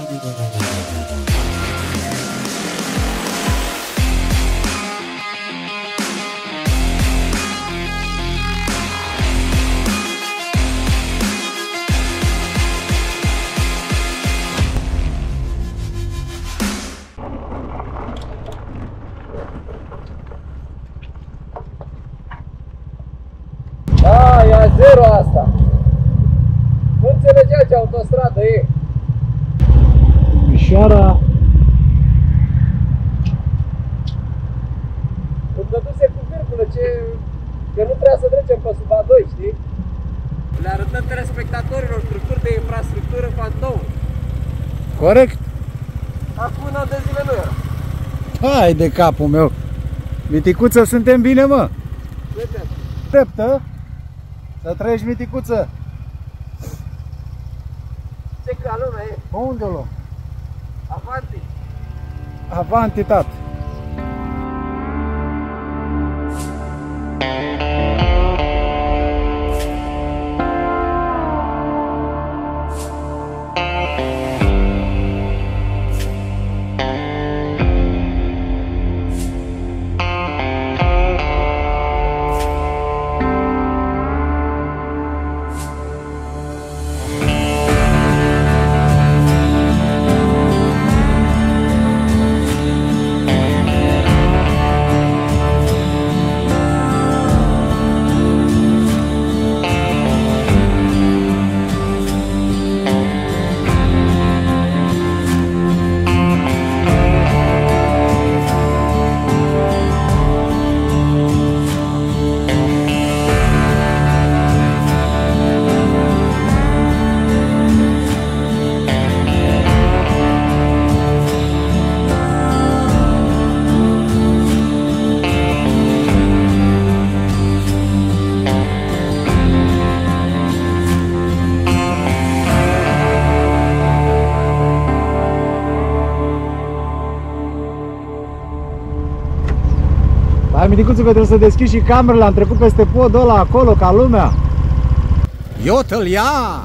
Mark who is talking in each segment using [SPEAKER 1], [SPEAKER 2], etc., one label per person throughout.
[SPEAKER 1] Da, e a zero asta. Nu înțelegea ce autostradă e.
[SPEAKER 2] Mișoara.
[SPEAKER 1] Îmi dăduse cu virgulă că nu trebuia să trecem pe sub A2, știi? Le arătăm telespectatorilor structuri de infrastructură fantom.
[SPEAKER 2] Corect.
[SPEAKER 1] Acum un an de zile nu era.
[SPEAKER 2] Hai de capul meu. Miticuță, suntem bine, mă. Dreptă. Să trăiești, Miticuță.
[SPEAKER 1] Ce ca lumea e?
[SPEAKER 2] Unde o luăm?
[SPEAKER 1] Avanti.
[SPEAKER 2] Avanti, tată. Hai, Miticuță, că trebuie să deschizi și camerele, am trecut peste podul ăla acolo, ca lumea. Iotăl, ia!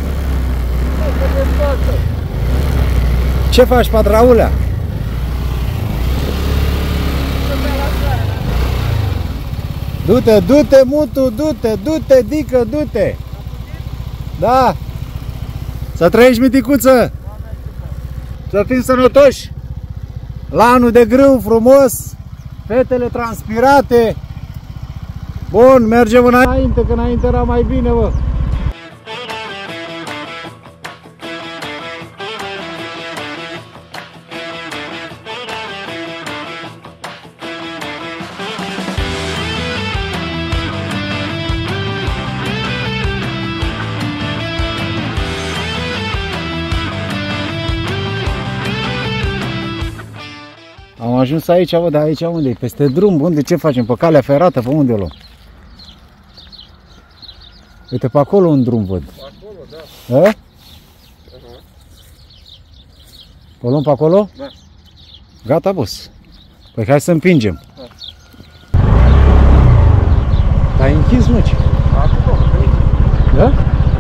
[SPEAKER 2] Ce faci, patraulea? Du-te, du-te, mutu, du-te, du-te, dică, du-te! Da! Să trăiești, Miticuță! Să fim sănătoși! La anul de grâu frumos! Fetele transpirate. Bun, mergem înainte, că înainte era mai bine, bă. Am ajuns aici, bă, dar aici unde e? Peste drum, unde? Ce facem? Pe calea ferată? Pe unde o luăm? Uite, pe acolo un drum văd.
[SPEAKER 1] Pe acolo, da.
[SPEAKER 2] A? O luăm pe acolo?
[SPEAKER 1] Da.
[SPEAKER 2] Gata, boss. Păi hai să împingem.
[SPEAKER 1] Da.
[SPEAKER 2] Dar ai închis, mă, ce?
[SPEAKER 1] Acolo,
[SPEAKER 2] da?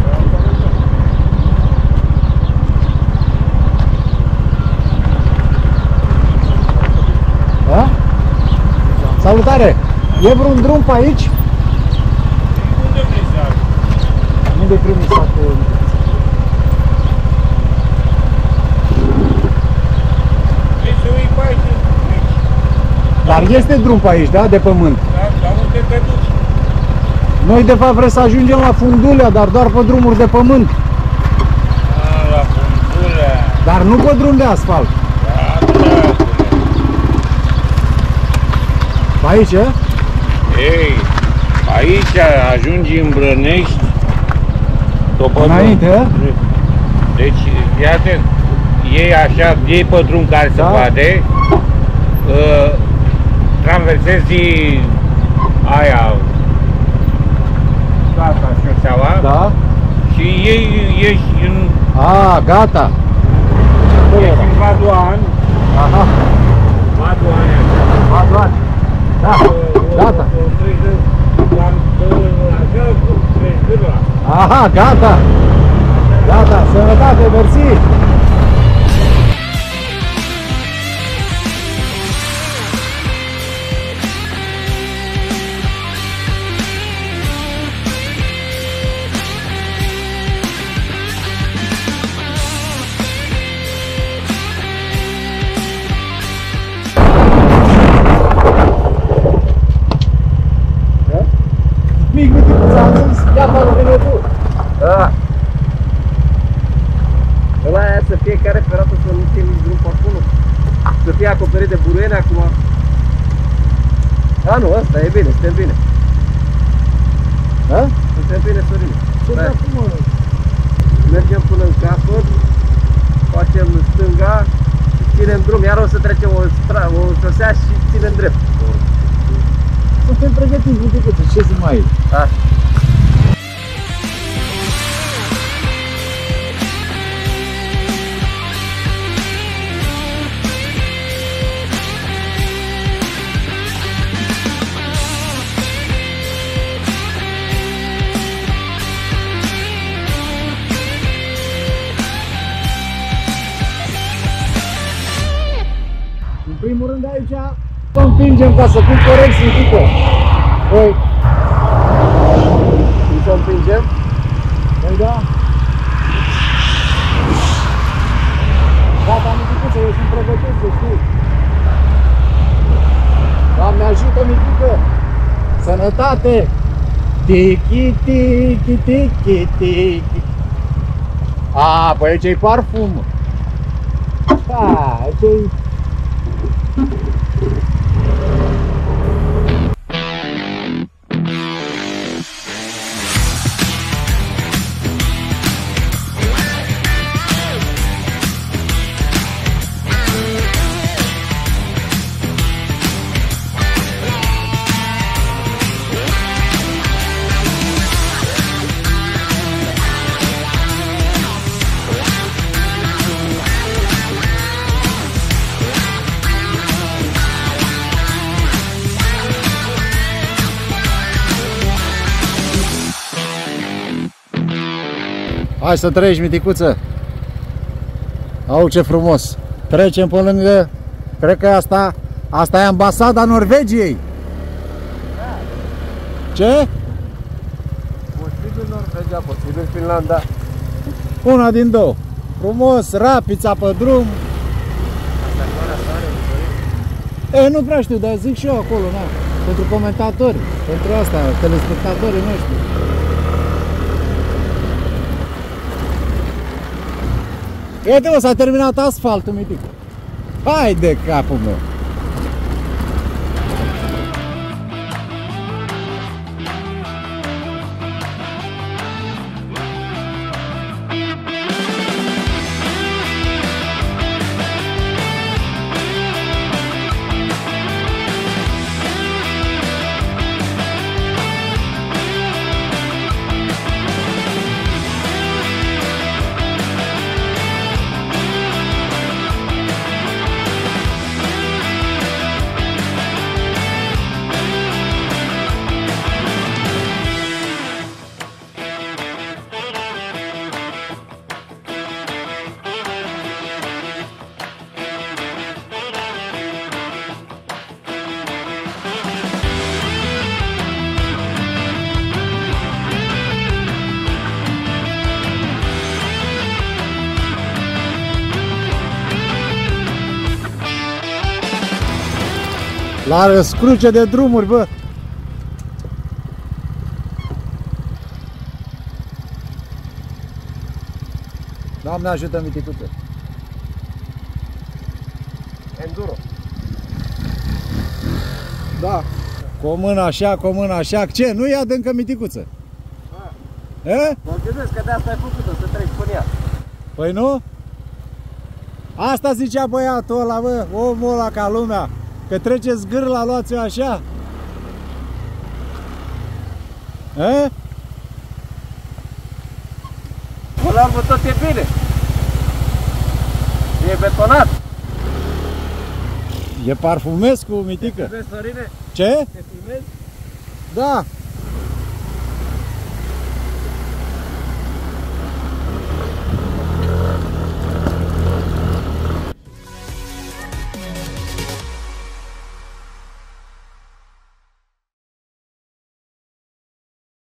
[SPEAKER 2] Da? Salutare! E vreun drum pe aici?
[SPEAKER 1] Unde vrei să ai?
[SPEAKER 2] Unde e primul sat?
[SPEAKER 1] Vrei să uii pe aici?
[SPEAKER 2] Dar este drum pe aici, da? De pământ.
[SPEAKER 1] Da, dar unde te duci?
[SPEAKER 2] Noi de fapt vrem să ajungem la Fundulea, dar doar pe drumuri de pământ.
[SPEAKER 1] La Fundulea.
[SPEAKER 2] Dar nu pe drum de asfalt.
[SPEAKER 1] Da, da.
[SPEAKER 2] Pe aici, e?
[SPEAKER 1] Ei, aici ajungi în Brănești.
[SPEAKER 2] Înainte,
[SPEAKER 1] Deci, fii atent. Iei așa, iei pe drum care se poate. Traversezi aia, gata, șoseaua.
[SPEAKER 2] Da.
[SPEAKER 1] Și ieși în...
[SPEAKER 2] A, gata.
[SPEAKER 1] Ești în Vadoan.
[SPEAKER 2] Aha.
[SPEAKER 1] Vadoan.
[SPEAKER 2] Vadoan. Da, gata. Aha, gata. Gata, sănătate, mersi.
[SPEAKER 1] să fiecare ferată să nu fie nici drum pe acolo. Să fie acoperit de buruiene acum. A, nu, asta e bine, suntem bine.
[SPEAKER 2] Da?
[SPEAKER 1] Suntem bine, Sorine.
[SPEAKER 2] Ce
[SPEAKER 1] Stai.
[SPEAKER 2] dracu, mă?
[SPEAKER 1] Mergem până în capăt, facem stânga, ținem drum, iar o să trecem o șosea și ținem drept.
[SPEAKER 2] Suntem pregătiți, nu decât, ce zi mai e?
[SPEAKER 1] Da.
[SPEAKER 2] În primul rând aici să împingem ca să fim corect simțită. Păi,
[SPEAKER 1] Cum să împingem?
[SPEAKER 2] păi da. Gata, miticuță, eu sunt pregătit, să știi. Doamne ajută, mitică! Sănătate! Tiki, tiki, tiki, tiki. A, păi aici e parfum. Da, aici e... Hai să treci, miticuță. Au, ce frumos. Trecem pe lângă, cred că asta e ambasada Norvegiei. Ce?
[SPEAKER 1] Posibil Norvegia, posibil Finlanda.
[SPEAKER 2] Una din două. Frumos, rapița pe drum. Nu prea știu, dar zic și eu acolo, na. Pentru comentatori, pentru asta, telespectatorii noștri. Uite, mă, s-a terminat asfaltul, mitică. Hai de capul meu. La răscruce de drumuri, bă! Doamne ajută, miticuță!
[SPEAKER 1] Enduro.
[SPEAKER 2] Da! Cu o mână așa, cu o mână așa. Ce? Nu e adâncă, miticuță?
[SPEAKER 1] Mă gândesc că de asta ai făcut-o, să treci până ea.
[SPEAKER 2] Păi nu? Asta zicea băiatul ăla, bă, omul ăla ca lumea. Că treceți gârla, luați-o așa.
[SPEAKER 1] Până la urmă tot e bine. E betonat.
[SPEAKER 2] E parfumesc cu mitică.
[SPEAKER 1] Te filmezi, Sorine?
[SPEAKER 2] Ce?
[SPEAKER 1] Te filmezi?
[SPEAKER 2] Da.